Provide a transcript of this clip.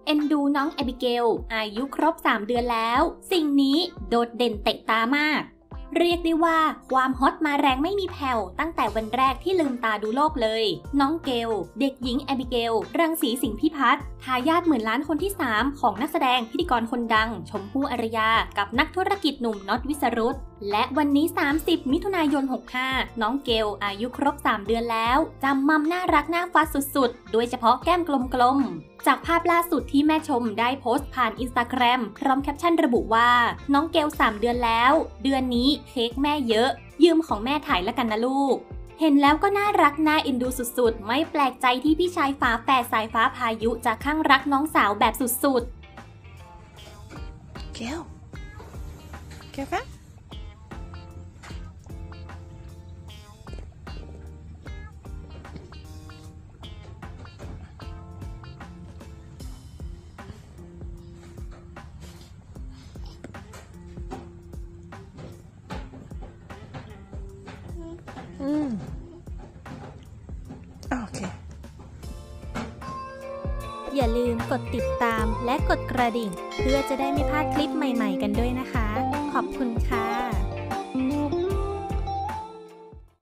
เอ็นดูน้องแอบิเกลอายุครบ3 เดือนแล้วสิ่งนี้โดดเด่นเตะตามากเรียกได้ว่าความฮอตมาแรงไม่มีแผ่วตั้งแต่วันแรกที่ลืมตาดูโลกเลยน้องเกลเด็กหญิงแอบิเกลรังสีสิงห์พิพัฒน์ทายาทหมื่นล้านคนที่3ของนักแสดงพิธีกรคนดังชมพู่อารยากับนักธุรกิจหนุ่มน็อตวิสรุตและวันนี้30 มิถุนายน 65น้องเกลอายุครบ3 เดือนแล้วจำมัมน่ารักน่าฟัดสุดๆโดยเฉพาะแก้มกลมๆจากภาพล่าสุดที่แม่ชมได้โพสต์ผ่าน Instagram พร้อมแคปชั่นระบุว่าน้องเกล3 เดือนแล้วเดือนนี้เค้กแม่เยอะยืมของแม่ถ่ายละกันนะลูกเห็นแล้วก็น่ารักน่าเอ็นดูสุดๆไม่แปลกใจที่พี่ชายฝาแฝดสายฟ้าพายุจะคลั่งรักน้องสาวแบบสุดๆ Gail, Gail, Okay. อย่าลืมกดติดตามและกดกระดิ่งเพื่อจะได้ไม่พลาดคลิปใหม่ๆกันด้วยนะคะขอบคุณค่ะ